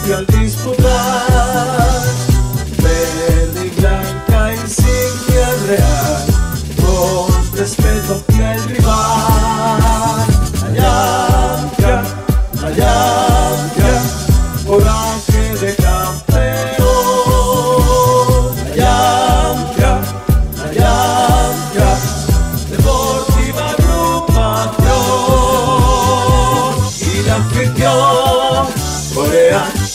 que al disputar verde y blanca insignia real, con respeto hacia el rival. La Llanquia, coraje de campeón. La Llanquia, deportiva agrupación. Y la afición corea